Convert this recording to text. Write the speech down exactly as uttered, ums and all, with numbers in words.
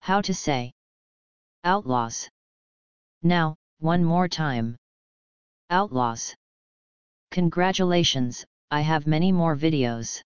How to say outlaws. Now, one more time. Outlaws. Congratulations, I have many more videos.